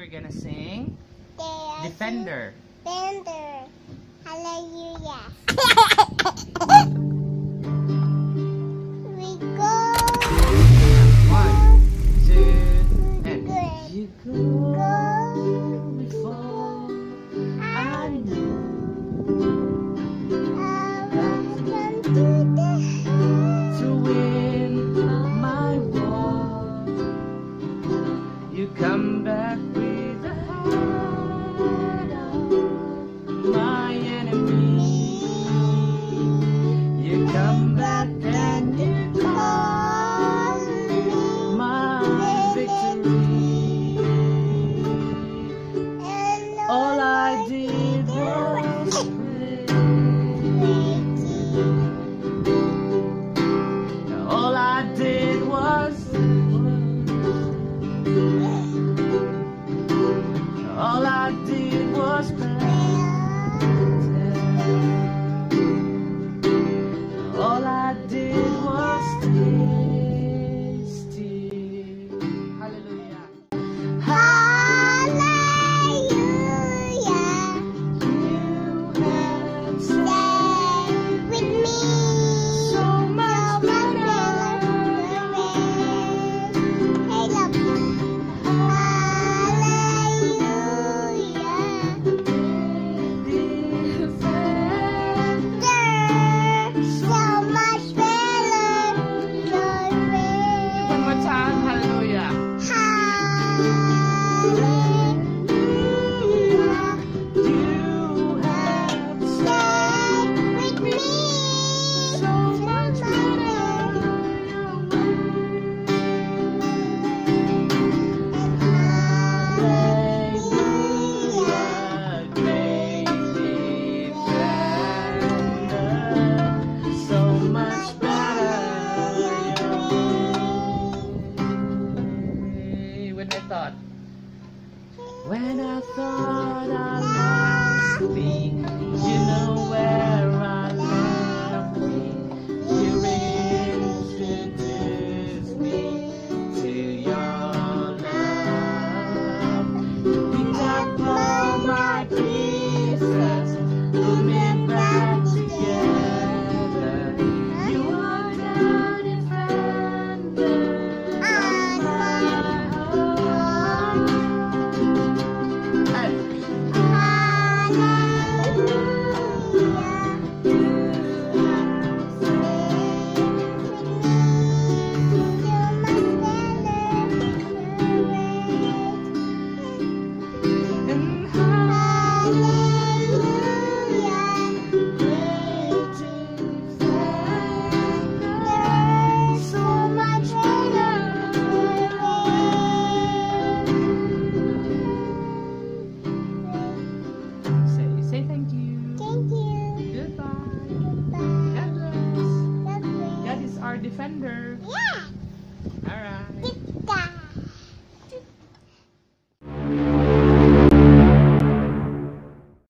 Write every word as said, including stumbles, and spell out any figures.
we're gonna sing Defender. Defender. Hallelujah. We go. One, two, and Good. you Go. go before I know. I welcome to the house. To win my war, you come back with the heart of my enemy. You come back and you call my victory. And All I did was pray. All I did was All I did was pray. All I did was stay still. Hallelujah. Hallelujah. You have Stay with me. so much better. Hey, look. One more time. Hallelujah. You have so much Hallelujah, great defender, so much better. When I thought, when I thought I lost me, you know where I left me. You introduced me to your love. You picked up all my pieces, put me back together. You are the defender of my heart. Hey. And so much Say, say thank you. Thank you. Goodbye. Bye. God bless. Bye. God is our defender. Yeah.